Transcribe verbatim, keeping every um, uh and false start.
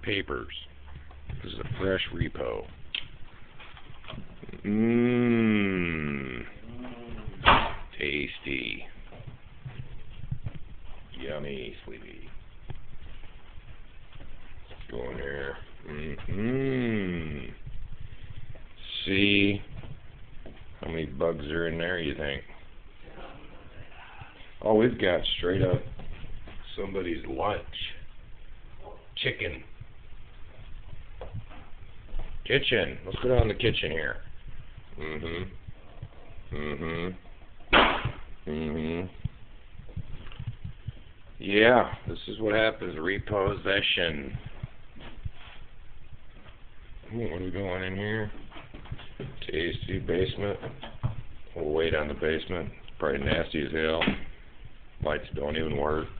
papers. This is a fresh repo. Mmm. Tasty. Yummy, sweetie. Go in there. Mmm. See how many bugs are in there, you think? Oh, we've got straight up somebody's lunch. Chicken. Kitchen. Let's go down in the kitchen here. Mm-hmm. Mm-hmm. Mm-hmm. Yeah, this is what happens. Repossession. Ooh, what are we going in here? Tasty basement. We'll wait on the basement. It's probably nasty as hell. Lights don't even work.